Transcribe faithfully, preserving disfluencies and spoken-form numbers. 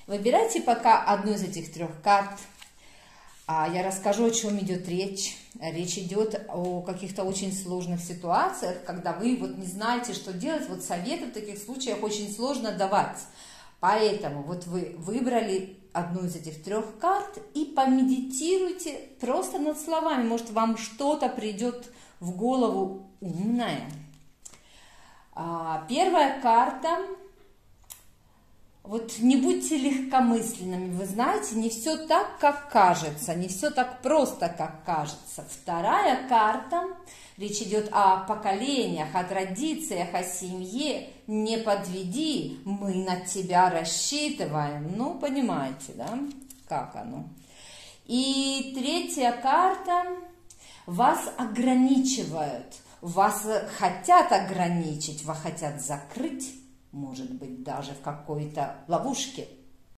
Выбирайте пока одну из этих трех карт. Я расскажу, о чем идет речь. Речь идет о каких-то очень сложных ситуациях, когда вы вот не знаете, что делать. Вот советы в таких случаях очень сложно давать. Поэтому вот вы выбрали одну из этих трех карт и помедитируйте просто над словами. Может, вам что-то придет в голову умное. Первая карта. Вот не будьте легкомысленными, вы знаете, не все так, как кажется, не все так просто, как кажется. Вторая карта, речь идет о поколениях, о традициях, о семье. Не подведи, мы на тебя рассчитываем. Ну, понимаете, да, как оно. И третья карта, вас ограничивают, вас хотят ограничить, вас хотят закрыть. Может быть, даже в какой-то ловушке.